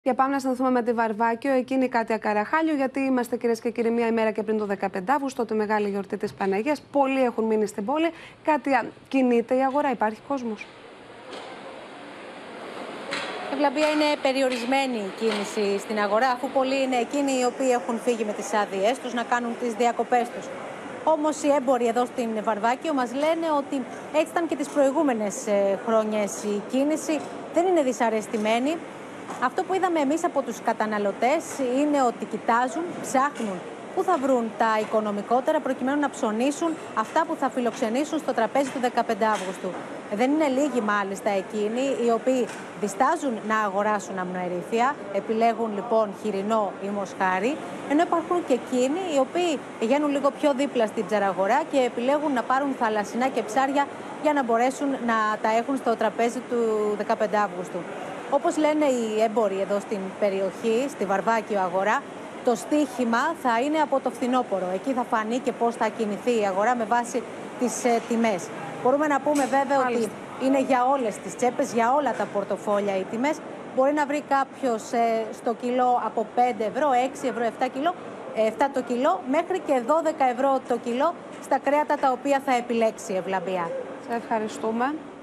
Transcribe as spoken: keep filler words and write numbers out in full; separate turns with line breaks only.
Και πάμε να συνδεθούμε με τη Βαρβάκιο, εκείνη η Κάτια Καραχάλιου, γιατί είμαστε, κυρίες και κύριοι, μία ημέρα και πριν το δεκαπέντε Αυγούστου, τη μεγάλη γιορτή της Παναγίας. Πολλοί έχουν μείνει στην πόλη. Κάτια, κινείται η αγορά, υπάρχει κόσμος?
Ευλαμπία, είναι περιορισμένη η κίνηση στην αγορά, αφού πολλοί είναι εκείνοι οι οποίοι έχουν φύγει με τις άδειές τους να κάνουν τις διακοπές τους. Όμως οι έμποροι εδώ στην Βαρβάκιο μας λένε ότι έτσι ήταν και τις προηγούμενες χρόνιες η κίνηση, δεν είναι δυσαρεστημένη. Αυτό που είδαμε εμείς από τους καταναλωτές είναι ότι κοιτάζουν, ψάχνουν πού θα βρουν τα οικονομικότερα προκειμένου να ψωνίσουν αυτά που θα φιλοξενήσουν στο τραπέζι του δεκαπέντε Αυγούστου. Δεν είναι λίγοι μάλιστα εκείνοι οι οποίοι διστάζουν να αγοράσουν αμνοερήφια, επιλέγουν λοιπόν χοιρινό ή μοσχάρι, ενώ υπάρχουν και εκείνοι οι οποίοι πηγαίνουν λίγο πιο δίπλα στην ψαραγορά και επιλέγουν να πάρουν θαλασσινά και ψάρια για να μπορέσουν να τα έχουν στο τραπέζι του δεκαπέντε Αυγούστου. Όπως λένε οι έμποροι εδώ στην περιοχή, στη Βαρβάκιο αγορά, το στίχημα θα είναι από το φθινόπωρο. Εκεί θα φανεί και πώς θα κινηθεί η αγορά με βάση τις ε, τιμές. Μπορούμε να πούμε βέβαια Μάλιστα. ότι είναι για όλες τις τσέπες, για όλα τα πορτοφόλια οι τιμές. Μπορεί να βρει κάποιος ε, στο κιλό από πέντε ευρώ, έξι ευρώ, επτά, κιλό, ε, επτά το κιλό, μέχρι και δώδεκα ευρώ το κιλό στα κρέατα τα οποία θα επιλέξει η Ευλαμπία.
Σε ευχαριστούμε.